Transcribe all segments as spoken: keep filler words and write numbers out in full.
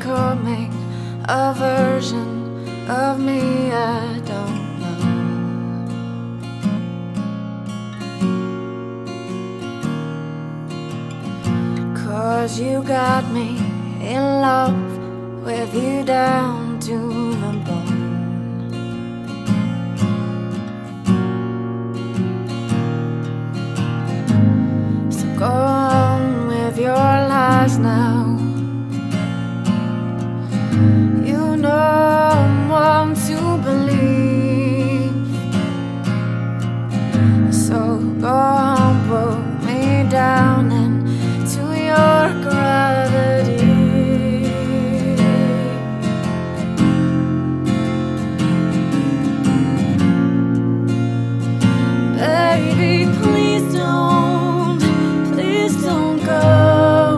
becoming a version of me I don't know. 'Cause you got me in love with you down to the bone. So go on with your lies now. You know I'm one to believe. So go on, put me down into your gravity. Baby, please don't, please don't go.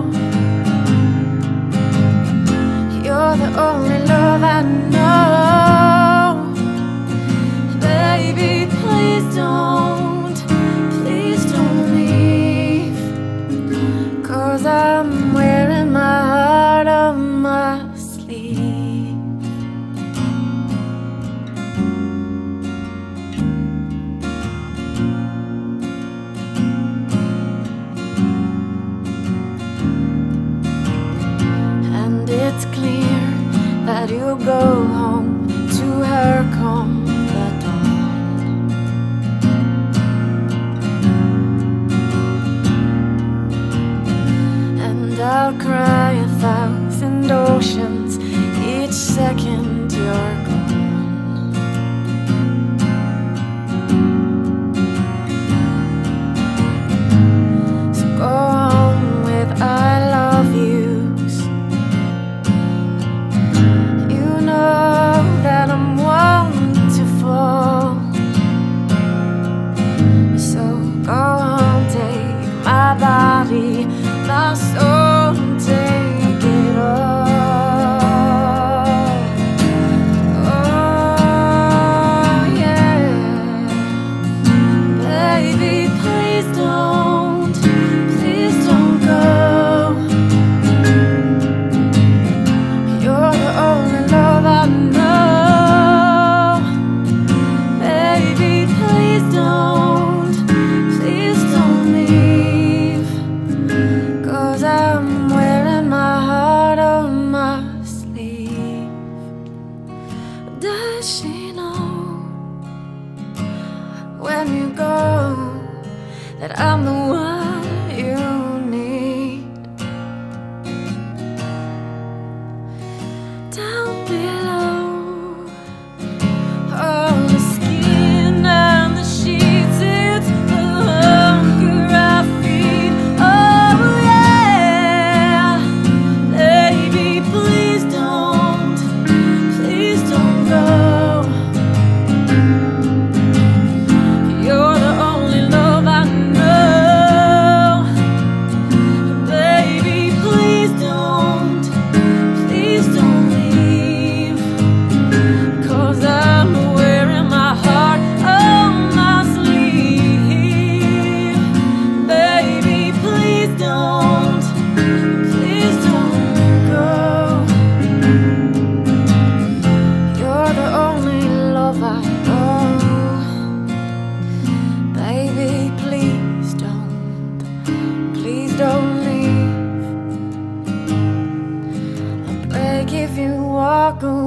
You're the only love I know. Baby, please don't, please don't leave. 'Cause I'm wearing my heart on my sleeve. And it's clear that you go home to her come the dawn. And I'll cry a thousand oceans each second you're gone. So go on with I love yous. You know that I'm one to fall. So go on, take my body, my soul, take it all. Oh yeah. Baby, please don't, please don't go. You're the only love I know. Baby, please don't, please don't leave. 'Cause I'm wearing my heart on my sleeve. Does she know when you go that I'm the one you need? Down below, all the skin and the sheets, it's the hunger I feed. Oh yeah, baby, please don't, please don't go. You're the only love I know. Baby, please don't, please don't leave. 'Cause I'm wearing my heart on my sleeve. Baby, please don't, please don't go. You're the only love I know. Baby, please don't, please don't leave. I'll break if you walk away.